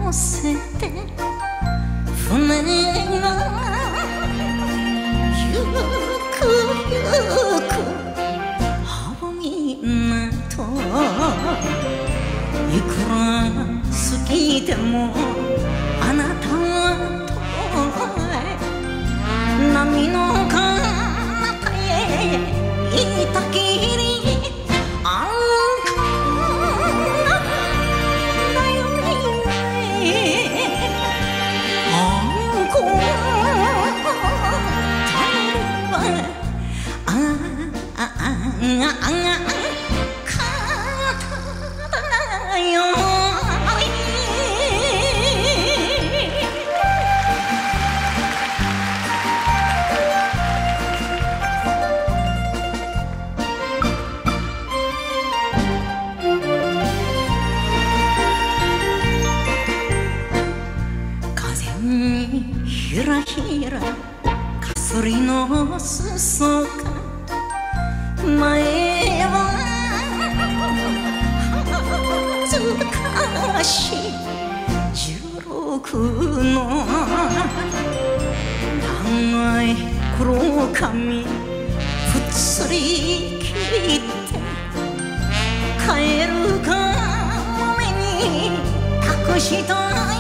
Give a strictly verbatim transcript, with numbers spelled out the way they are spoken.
乗せて船がゆくゆく青港いくら好きでもあなたは遠い波の彼方へ行ったきりあんこなんだよねあんこあああああ肩だよひらひらかすりの裾が前は恥ずかしい十六の長い黒髪ぷっつり切って帰るか目に隠したい